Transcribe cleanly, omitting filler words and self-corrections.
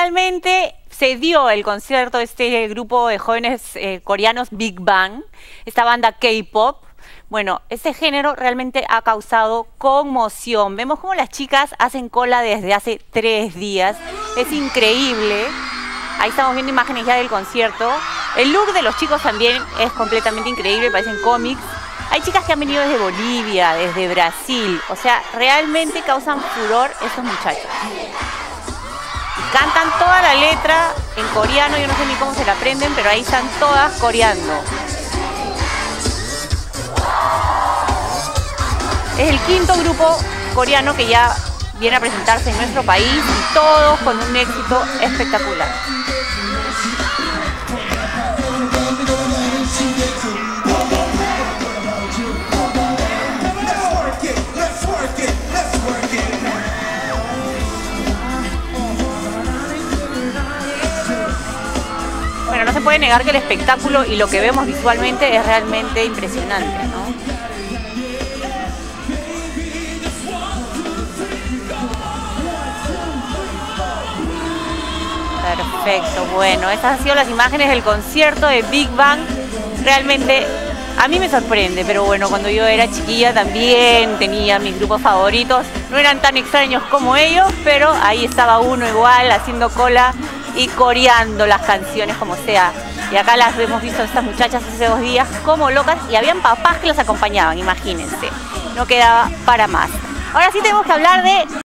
finalmente se dio el concierto de este grupo de jóvenes coreanos Big Bang, esta banda K-pop. Bueno, este género realmente ha causado conmoción. Vemos cómo las chicas hacen cola desde hace 3 días. Es increíble. Ahí estamos viendo imágenes ya del concierto. El look de los chicos también es completamente increíble, parecen cómics. Hay chicas que han venido desde Bolivia, desde Brasil. O sea, realmente causan furor estos muchachos. Y cantan toda la letra en coreano. Yo no sé ni cómo se la aprenden, pero ahí están todas coreando. Es el 5º grupo coreano que ya viene a presentarse en nuestro país y todos con un éxito espectacular. Bueno, no se puede negar que el espectáculo y lo que vemos visualmente es realmente impresionante, ¿no? Perfecto, bueno, estas han sido las imágenes del concierto de Big Bang. Realmente a mí me sorprende, pero bueno, cuando yo era chiquilla también tenía mis grupos favoritos. No eran tan extraños como ellos, pero ahí estaba uno igual haciendo cola y coreando las canciones como sea. Y acá las hemos visto estas muchachas hace 2 días como locas y habían papás que las acompañaban, imagínense. No quedaba para más. Ahora sí tenemos que hablar de